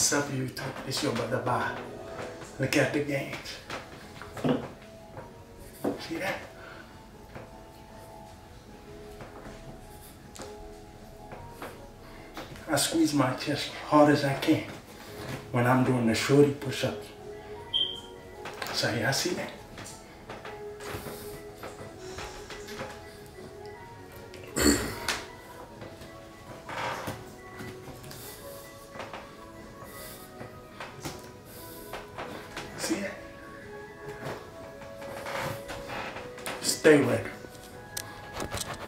W, it's your brother Bob. Look at the games. See that? I squeeze my chest hard as I can when I'm doing the shorty push-ups. So y'all see that? See that? Stay ready.